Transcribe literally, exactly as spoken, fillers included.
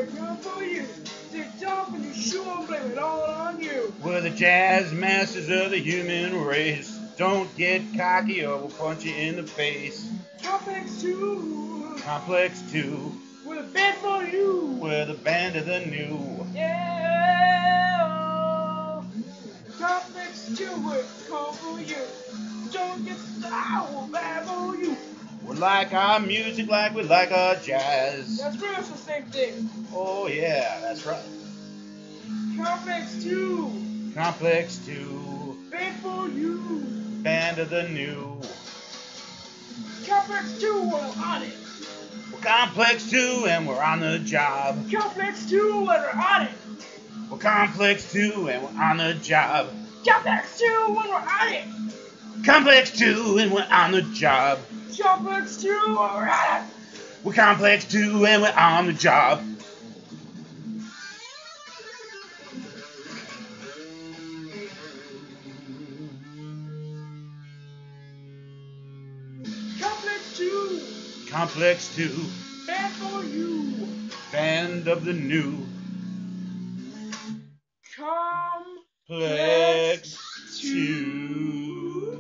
we're good for you. Sit off and you sure blame it all on you. We're the jazz masters of the human race. Don't get cocky or we'll punch you in the face. Complex two. Complex two. We're the band for you. We're the band of the new. Yeah. Complex two, we're come for you. Don't get sour, bad for you. We like our music like we like our jazz. That's pretty much the same thing. Oh yeah, that's right. Complex two. Complex two. Band for you. Band of the new. Complex two, we're on it. We're Complex two and we're on the job. Complex two, and we're on it. We're Complex two and we're on the job. Complex two, when we're on it. Complex two and we're on the job. Complex two, when we're on it. We're Complex two and we're on the job. Complex two. Complex two. Band for you. Band of the new. Complex Complex two.